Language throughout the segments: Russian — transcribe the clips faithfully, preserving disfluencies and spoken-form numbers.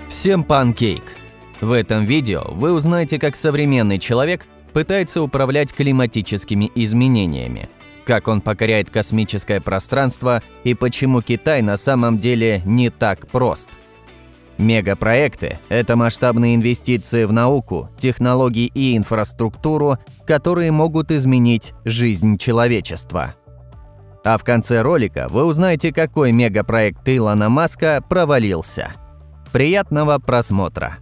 Всем панкейк! В этом видео вы узнаете, как современный человек пытается управлять климатическими изменениями, как он покоряет космическое пространство и почему Китай на самом деле не так прост. Мегапроекты – это масштабные инвестиции в науку, технологии и инфраструктуру, которые могут изменить жизнь человечества. А в конце ролика вы узнаете, какой мегапроект Илона Маска провалился. Приятного просмотра!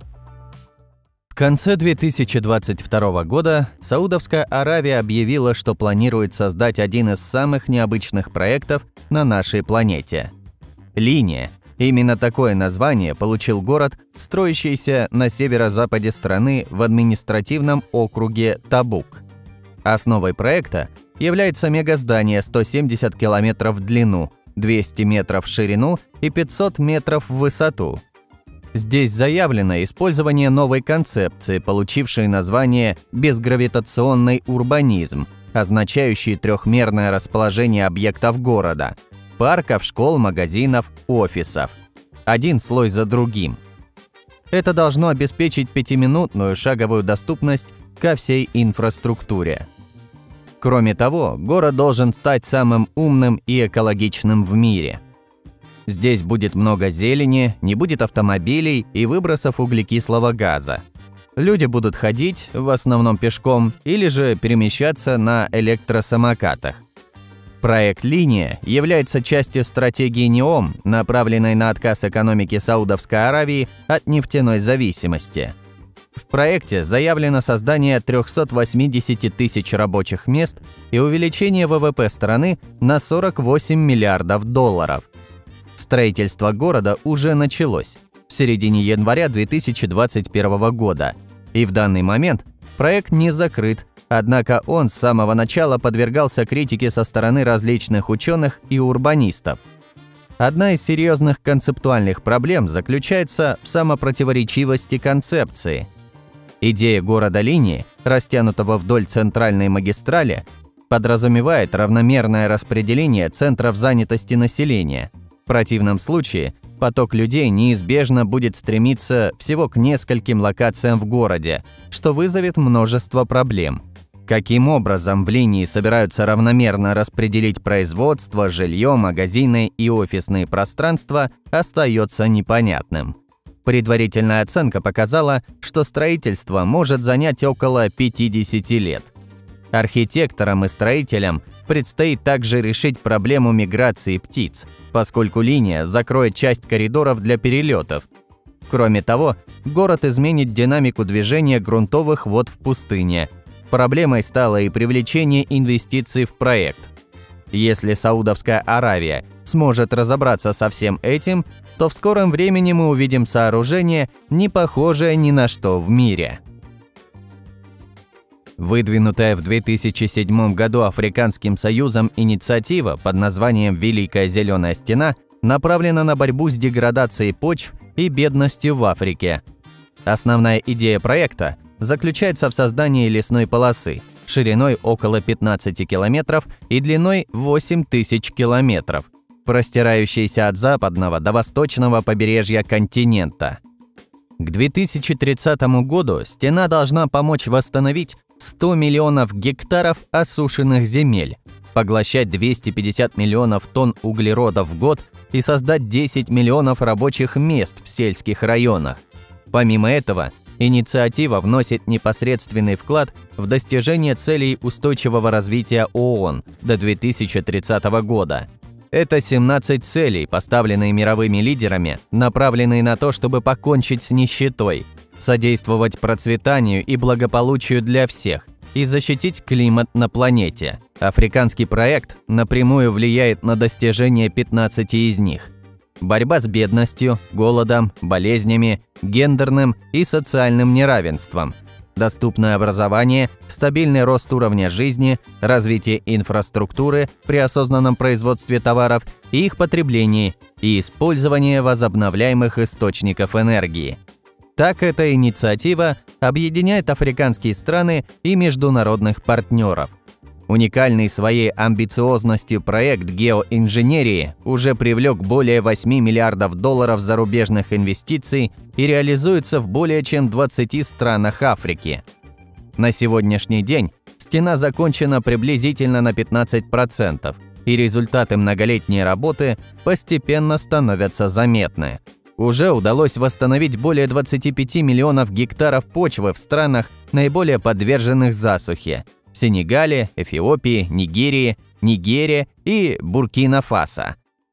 В конце две тысячи двадцать второго года Саудовская Аравия объявила, что планирует создать один из самых необычных проектов на нашей планете – Линия. Именно такое название получил город, строящийся на северо-западе страны в административном округе Табук. Основой проекта является мегаздание сто семьдесят километров в длину, двести метров в ширину и пятьсот метров в высоту. Здесь заявлено использование новой концепции, получившей название «безгравитационный урбанизм», означающий трехмерное расположение объектов города – парков, школ, магазинов, офисов. Один слой за другим. Это должно обеспечить пятиминутную шаговую доступность ко всей инфраструктуре. Кроме того, город должен стать самым умным и экологичным в мире. Здесь будет много зелени, не будет автомобилей и выбросов углекислого газа. Люди будут ходить, в основном пешком, или же перемещаться на электросамокатах. Проект «Линия» является частью стратегии НЕОМ, направленной на отказ экономики Саудовской Аравии от нефтяной зависимости. В проекте заявлено создание трёхсот восьмидесяти тысяч рабочих мест и увеличение ВВП страны на сорок восемь миллиардов долларов. Строительство города уже началось в середине января две тысячи двадцать первого года, и в данный момент проект не закрыт. Однако он с самого начала подвергался критике со стороны различных ученых и урбанистов. Одна из серьезных концептуальных проблем заключается в самопротиворечивости концепции. Идея города-линии, растянутого вдоль центральной магистрали, подразумевает равномерное распределение центров занятости населения. В противном случае поток людей неизбежно будет стремиться всего к нескольким локациям в городе, что вызовет множество проблем. Каким образом в линии собираются равномерно распределить производство, жилье, магазины и офисные пространства, остается непонятным. Предварительная оценка показала, что строительство может занять около пятидесяти лет. Архитекторам и строителям предстоит также решить проблему миграции птиц, поскольку линия закроет часть коридоров для перелетов. Кроме того, город изменит динамику движения грунтовых вод в пустыне. Проблемой стало и привлечение инвестиций в проект. Если Саудовская Аравия сможет разобраться со всем этим, то в скором времени мы увидим сооружение, не похожее ни на что в мире. Выдвинутая в две тысячи седьмом году Африканским Союзом инициатива под названием «Великая зеленая стена» направлена на борьбу с деградацией почв и бедностью в Африке. Основная идея проекта заключается в создании лесной полосы шириной около пятнадцати километров и длиной восемь тысяч километров, простирающейся от западного до восточного побережья континента. К две тысячи тридцатому году стена должна помочь восстановить сто миллионов гектаров осушенных земель, поглощать двести пятьдесят миллионов тонн углерода в год и создать десять миллионов рабочих мест в сельских районах. Помимо этого, инициатива вносит непосредственный вклад в достижение целей устойчивого развития ООН до две тысячи тридцатого года. Это семнадцать целей, поставленные мировыми лидерами, направленные на то, чтобы покончить с нищетой, содействовать процветанию и благополучию для всех и защитить климат на планете. Африканский проект напрямую влияет на достижение пятнадцати из них. Борьба с бедностью, голодом, болезнями, гендерным и социальным неравенством, доступное образование, стабильный рост уровня жизни, развитие инфраструктуры при осознанном производстве товаров и их потреблении и использование возобновляемых источников энергии. Так эта инициатива объединяет африканские страны и международных партнеров. Уникальный своей амбициозностью проект геоинженерии уже привлек более восьми миллиардов долларов зарубежных инвестиций и реализуется в более чем двадцати странах Африки. На сегодняшний день стена закончена приблизительно на пятнадцать процентов, и результаты многолетней работы постепенно становятся заметны. Уже удалось восстановить более двадцати пяти миллионов гектаров почвы в странах, наиболее подверженных засухе – Сенегале, Эфиопии, Нигерии, Нигерия и Буркина-Фасо.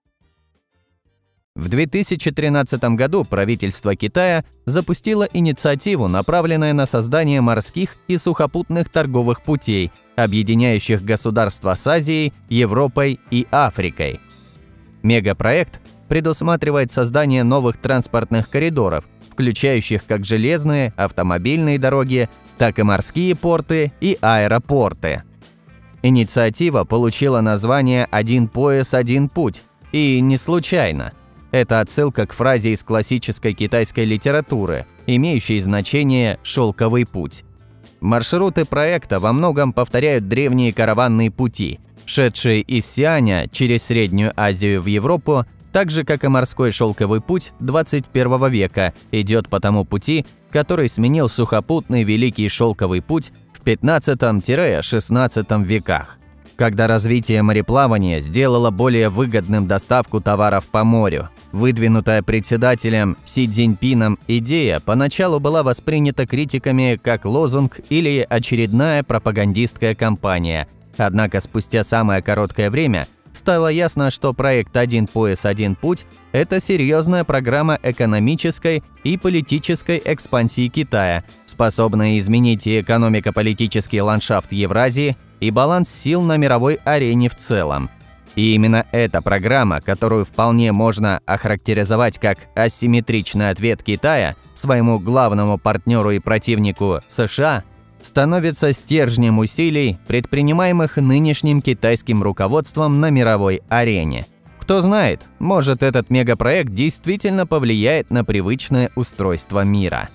В две тысячи тринадцатом году правительство Китая запустило инициативу, направленную на создание морских и сухопутных торговых путей, объединяющих государства с Азией, Европой и Африкой. Мегапроект предусматривает создание новых транспортных коридоров, включающих как железные, автомобильные дороги, так и морские порты и аэропорты. Инициатива получила название «Один пояс, один путь», и не случайно. Это отсылка к фразе из классической китайской литературы, имеющей значение «шелковый путь». Маршруты проекта во многом повторяют древние караванные пути, шедшие из Сианя через Среднюю Азию в Европу, так же, как и морской шелковый путь двадцать первого века идет по тому пути, который сменил сухопутный Великий шелковый путь в пятнадцатом-шестнадцатом веках, когда развитие мореплавания сделало более выгодным доставку товаров по морю. Выдвинутая председателем Си Цзиньпином идея поначалу была воспринята критиками как лозунг или очередная пропагандистская кампания, однако спустя самое короткое время стало ясно, что проект «Один пояс, один путь» – это серьезная программа экономической и политической экспансии Китая, способная изменить и экономико-политический ландшафт Евразии, и баланс сил на мировой арене в целом. И именно эта программа, которую вполне можно охарактеризовать как асимметричный ответ Китая своему главному партнеру и противнику США, становится стержнем усилий, предпринимаемых нынешним китайским руководством на мировой арене. Кто знает, может, этот мегапроект действительно повлияет на привычное устройство мира.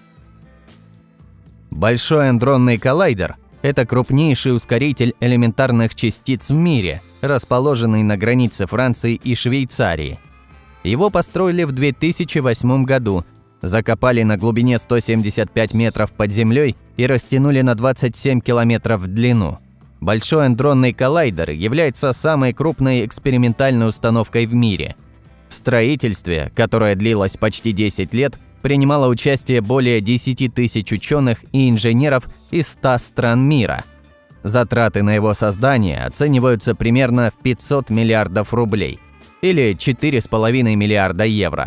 Большой адронный коллайдер – это крупнейший ускоритель элементарных частиц в мире, расположенный на границе Франции и Швейцарии. Его построили в две тысячи восьмом году, закопали на глубине сто семьдесят пять метров под землей и растянули на двадцать семь километров в длину. Большой адронный коллайдер является самой крупной экспериментальной установкой в мире. В строительстве, которое длилось почти десять лет, принимало участие более десяти тысяч ученых и инженеров из ста стран мира. Затраты на его создание оцениваются примерно в пятьсот миллиардов рублей или четыре с половиной миллиарда евро.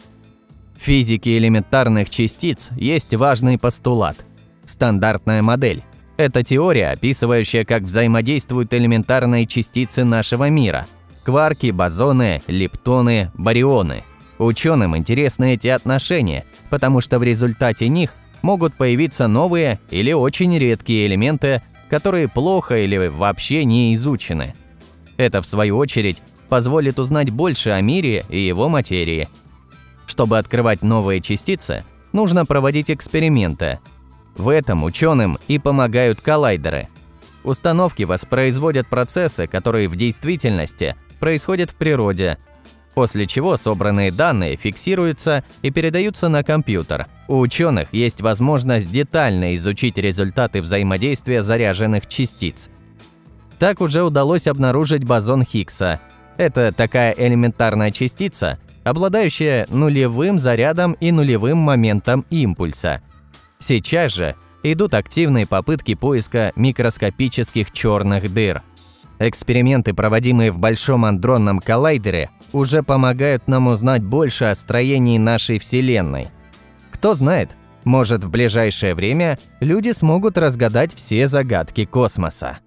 В физике элементарных частиц есть важный постулат – стандартная модель. Это теория, описывающая, как взаимодействуют элементарные частицы нашего мира – кварки, бозоны, лептоны, барионы. Ученым интересны эти отношения, потому что в результате них могут появиться новые или очень редкие элементы, которые плохо или вообще не изучены. Это, в свою очередь, позволит узнать больше о мире и его материи. Чтобы открывать новые частицы, нужно проводить эксперименты. В этом ученым и помогают коллайдеры. Установки воспроизводят процессы, которые в действительности происходят в природе, после чего собранные данные фиксируются и передаются на компьютер. У ученых есть возможность детально изучить результаты взаимодействия заряженных частиц. Так уже удалось обнаружить бозон Хиггса. Это такая элементарная частица, обладающая нулевым зарядом и нулевым моментом импульса. Сейчас же идут активные попытки поиска микроскопических черных дыр. Эксперименты, проводимые в Большом адронном коллайдере, уже помогают нам узнать больше о строении нашей Вселенной. Кто знает, может, в ближайшее время люди смогут разгадать все загадки космоса.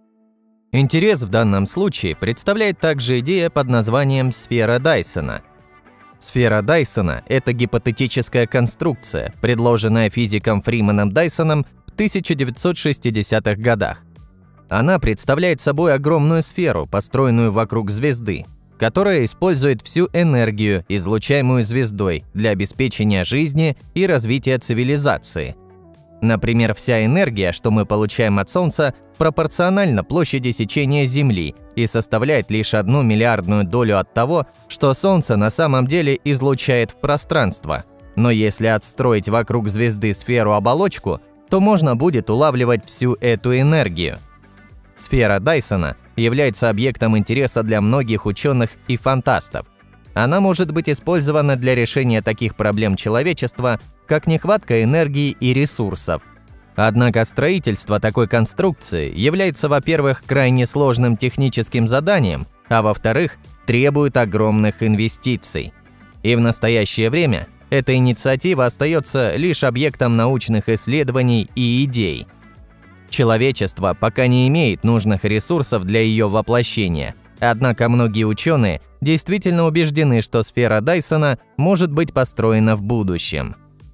Интерес в данном случае представляет также идея под названием «сфера Дайсона». Сфера Дайсона – это гипотетическая конструкция, предложенная физиком Фриманом Дайсоном в тысяча девятьсот шестидесятых годах. Она представляет собой огромную сферу, построенную вокруг звезды, которая использует всю энергию, излучаемую звездой, для обеспечения жизни и развития цивилизации. Например, вся энергия, что мы получаем от Солнца, пропорциональна площади сечения Земли и составляет лишь одну миллиардную долю от того, что Солнце на самом деле излучает в пространство. Но если отстроить вокруг звезды сферу-оболочку, то можно будет улавливать всю эту энергию. Сфера Дайсона является объектом интереса для многих ученых и фантастов. Она может быть использована для решения таких проблем человечества, как нехватка энергии и ресурсов. Однако строительство такой конструкции является, во-первых, крайне сложным техническим заданием, а во-вторых, требует огромных инвестиций. И в настоящее время эта инициатива остается лишь объектом научных исследований и идей. Человечество пока не имеет нужных ресурсов для ее воплощения, однако многие ученые действительно убеждены, что сфера Дайсона может быть построена в будущем.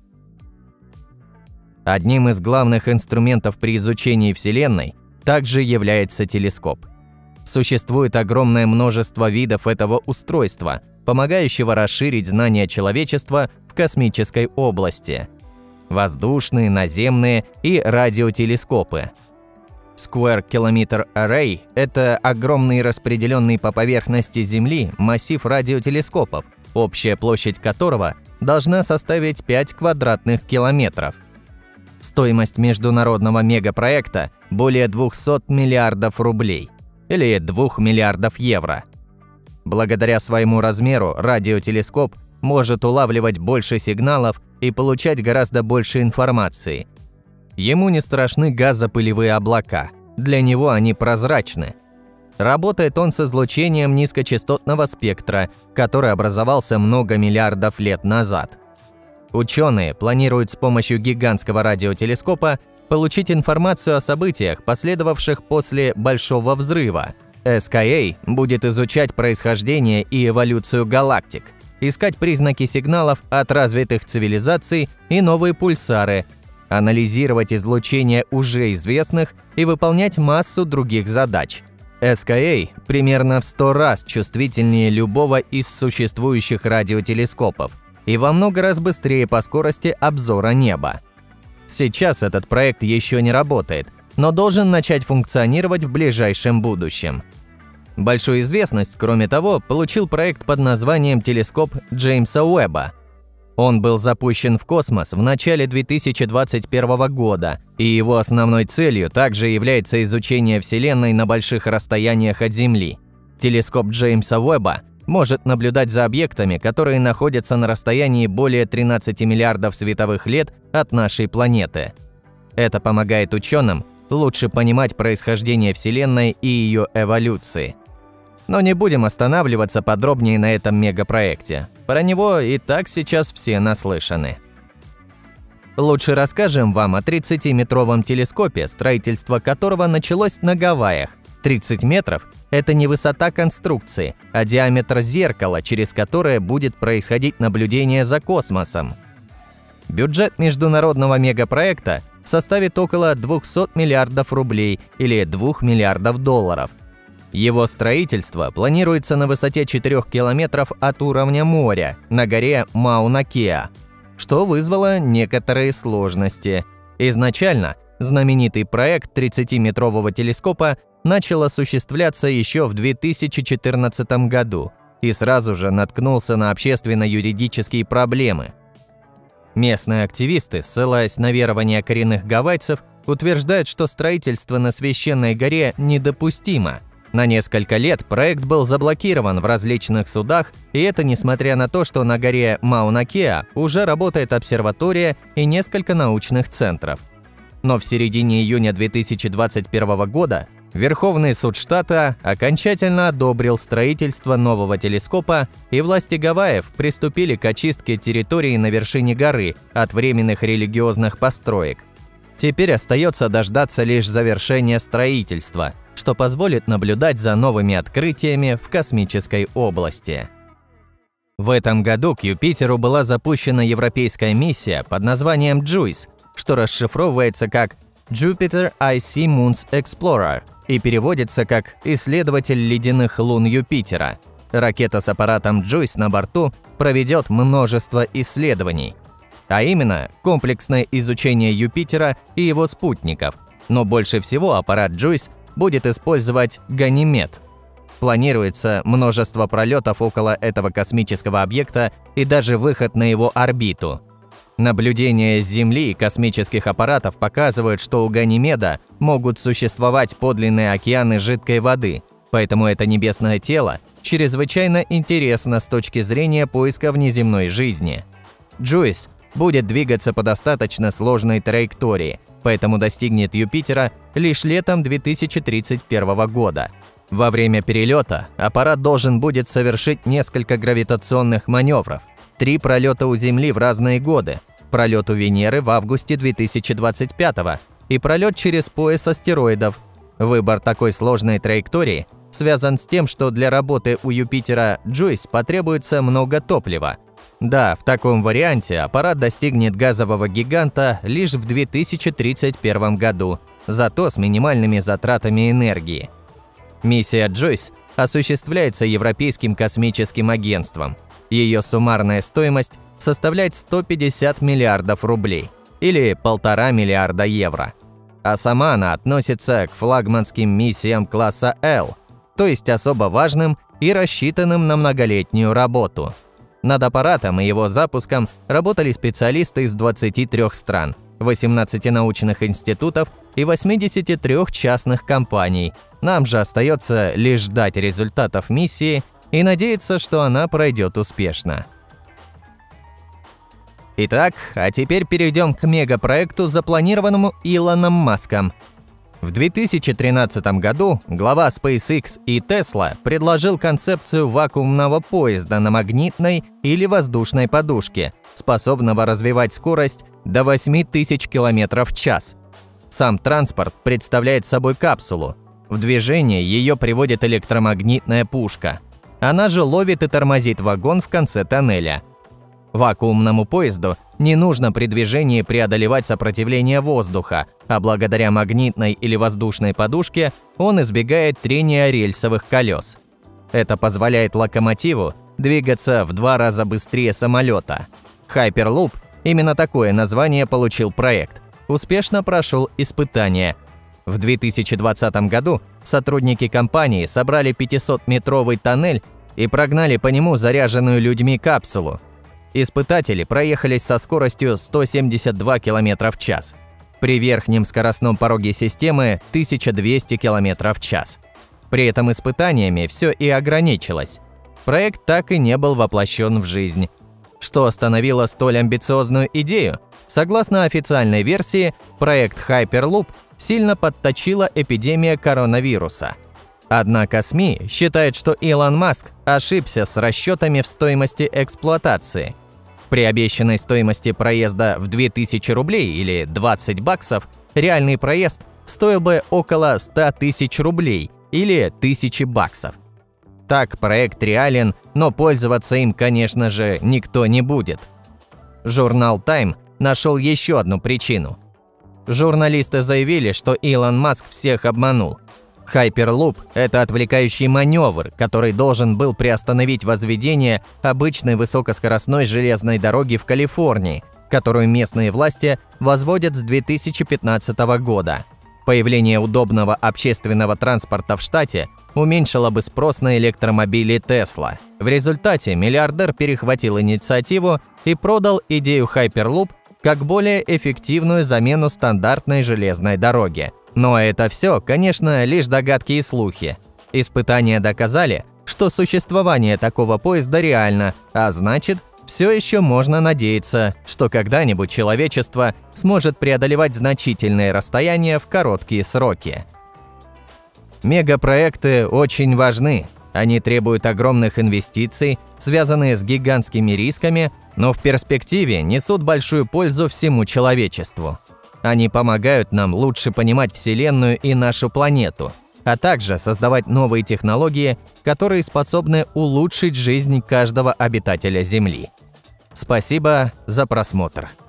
Одним из главных инструментов при изучении Вселенной также является телескоп. Существует огромное множество видов этого устройства, помогающего расширить знания человечества в космической области. Воздушные, наземные и радиотелескопы. Square Kilometer Array – это огромный распределенный по поверхности Земли массив радиотелескопов, общая площадь которого должна составить пять квадратных километров. Стоимость международного мегапроекта – более двухсот миллиардов рублей, или двух миллиардов евро. Благодаря своему размеру радиотелескоп может улавливать больше сигналов и получать гораздо больше информации. Ему не страшны газопылевые облака, для него они прозрачны. Работает он с излучением низкочастотного спектра, который образовался много миллиардов лет назад. Ученые планируют с помощью гигантского радиотелескопа получить информацию о событиях, последовавших после Большого взрыва. эс ка эй будет изучать происхождение и эволюцию галактик, искать признаки сигналов от развитых цивилизаций и новые пульсары, анализировать излучение уже известных и выполнять массу других задач. эс ка эй примерно в сто раз чувствительнее любого из существующих радиотелескопов и во много раз быстрее по скорости обзора неба. Сейчас этот проект еще не работает, но должен начать функционировать в ближайшем будущем. Большую известность, кроме того, получил проект под названием телескоп Джеймса Уэбба. Он был запущен в космос в начале две тысячи двадцать первого года, и его основной целью также является изучение Вселенной на больших расстояниях от Земли. Телескоп Джеймса Уэбба может наблюдать за объектами, которые находятся на расстоянии более тринадцати миллиардов световых лет от нашей планеты. Это помогает ученым лучше понимать происхождение Вселенной и ее эволюции. Но не будем останавливаться подробнее на этом мегапроекте. Про него и так сейчас все наслышаны. Лучше расскажем вам о тридцатиметровом телескопе, строительство которого началось на Гавайях. тридцать метров – это не высота конструкции, а диаметр зеркала, через которое будет происходить наблюдение за космосом. Бюджет международного мегапроекта составит около двухсот миллиардов рублей или двух миллиардов долларов. Его строительство планируется на высоте четырёх километров от уровня моря на горе Мауна-Кеа, что вызвало некоторые сложности. Изначально знаменитый проект тридцатиметрового телескопа начал осуществляться еще в две тысячи четырнадцатом году и сразу же наткнулся на общественно-юридические проблемы. Местные активисты, ссылаясь на верования коренных гавайцев, утверждают, что строительство на священной горе недопустимо. На несколько лет проект был заблокирован в различных судах, и это несмотря на то, что на горе Мауна-Кеа уже работает обсерватория и несколько научных центров. Но в середине июня две тысячи двадцать первого года Верховный суд штата окончательно одобрил строительство нового телескопа, и власти Гавайев приступили к очистке территории на вершине горы от временных религиозных построек. Теперь остается дождаться лишь завершения строительства, что позволит наблюдать за новыми открытиями в космической области. В этом году к Юпитеру была запущена европейская миссия под названием джуйс, что расшифровывается как Jupiter Icy Moons Explorer и переводится как «Исследователь ледяных лун Юпитера». Ракета с аппаратом джуйс на борту проведет множество исследований. а именно комплексное изучение Юпитера и его спутников, но больше всего аппарат JUICE будет использовать Ганимед. Планируется множество пролетов около этого космического объекта и даже выход на его орбиту. Наблюдения с Земли и космических аппаратов показывают, что у Ганимеда могут существовать подлинные океаны жидкой воды, поэтому это небесное тело чрезвычайно интересно с точки зрения поиска внеземной жизни. JUICE будет двигаться по достаточно сложной траектории, поэтому достигнет Юпитера лишь летом две тысячи тридцать первого года. Во время перелета аппарат должен будет совершить несколько гравитационных маневров, три пролета у Земли в разные годы, пролет у Венеры в августе две тысячи двадцать пятого и пролет через пояс астероидов. Выбор такой сложной траектории связан с тем, что для работы у Юпитера JUICE потребуется много топлива. Да, в таком варианте аппарат достигнет газового гиганта лишь в две тысячи тридцать первом году, зато с минимальными затратами энергии. Миссия JUICE осуществляется Европейским космическим агентством. Ее суммарная стоимость составляет сто пятьдесят миллиардов рублей, или полтора миллиарда евро. А сама она относится к флагманским миссиям класса L, то есть особо важным и рассчитанным на многолетнюю работу. Над аппаратом и его запуском работали специалисты из двадцати трёх стран, восемнадцати научных институтов и восьмидесяти трёх частных компаний. Нам же остается лишь ждать результатов миссии и надеяться, что она пройдет успешно. Итак, а теперь перейдем к мегапроекту, запланированному Илоном Маском. В две тысячи тринадцатом году глава SpaceX и Tesla предложил концепцию вакуумного поезда на магнитной или воздушной подушке, способного развивать скорость до восьми тысяч километров в час. Сам транспорт представляет собой капсулу. В движение ее приводит электромагнитная пушка. Она же ловит и тормозит вагон в конце тоннеля. Вакуумному поезду не нужно при движении преодолевать сопротивление воздуха, а благодаря магнитной или воздушной подушке он избегает трения рельсовых колес. Это позволяет локомотиву двигаться в два раза быстрее самолета. Hyperloop, именно такое название получил проект, успешно прошел испытания. В две тысячи двадцатом году сотрудники компании собрали пятисотметровый тоннель и прогнали по нему заряженную людьми капсулу. Испытатели проехались со скоростью сто семьдесят два километра в час. При верхнем скоростном пороге системы тысяча двести километров в час. При этом испытаниями все и ограничилось. Проект так и не был воплощен в жизнь. Что остановило столь амбициозную идею? Согласно официальной версии, проект Hyperloop сильно подточила эпидемия коронавируса. Однако СМИ считают, что Илон Маск ошибся с расчетами в стоимости эксплуатации. При обещанной стоимости проезда в две тысячи рублей или двадцать баксов, реальный проезд стоил бы около ста тысяч рублей или тысячи баксов. Так проект реален, но пользоваться им, конечно же, никто не будет. Журнал Time нашел еще одну причину. Журналисты заявили, что Илон Маск всех обманул. Hyperloop – это отвлекающий маневр, который должен был приостановить возведение обычной высокоскоростной железной дороги в Калифорнии, которую местные власти возводят с две тысячи пятнадцатого года. Появление удобного общественного транспорта в штате уменьшило бы спрос на электромобили Tesla. В результате миллиардер перехватил инициативу и продал идею Hyperloop как более эффективную замену стандартной железной дороги. Но это все, конечно, лишь догадки и слухи. Испытания доказали, что существование такого поезда реально, а значит, все еще можно надеяться, что когда-нибудь человечество сможет преодолевать значительные расстояния в короткие сроки. Мегапроекты очень важны. Они требуют огромных инвестиций, связанные с гигантскими рисками, но в перспективе несут большую пользу всему человечеству. Они помогают нам лучше понимать Вселенную и нашу планету, а также создавать новые технологии, которые способны улучшить жизнь каждого обитателя Земли. Спасибо за просмотр.